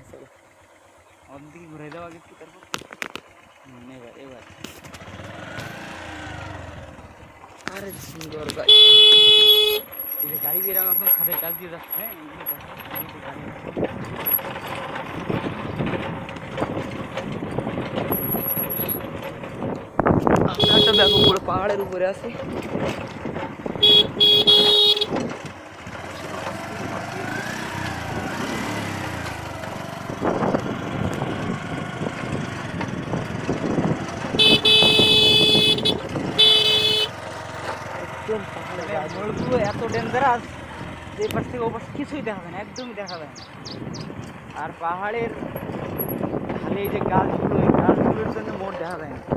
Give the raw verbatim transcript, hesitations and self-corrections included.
চলো অন্যদিকে ঘুরে যাওয়া আগে একটু তারপর এবার এবার আরে সুন্দর গাড়ি এই যে গাড়ি দিয়ে এখন খাদের কাজ দিয়ে যাচ্ছে গাড়ি আমরা দেখো পুরো পাহাড়ের উপরে আছি এত ডেঞ্জারাস যে পাশ থেকে ওপাশ কিছুই দেখা যায় না একদমই দেখা যায় না আর পাহাড়ের খালি এই যে গাছগুলো এই গাছগুলোর জন্য মোট দেখা যায় না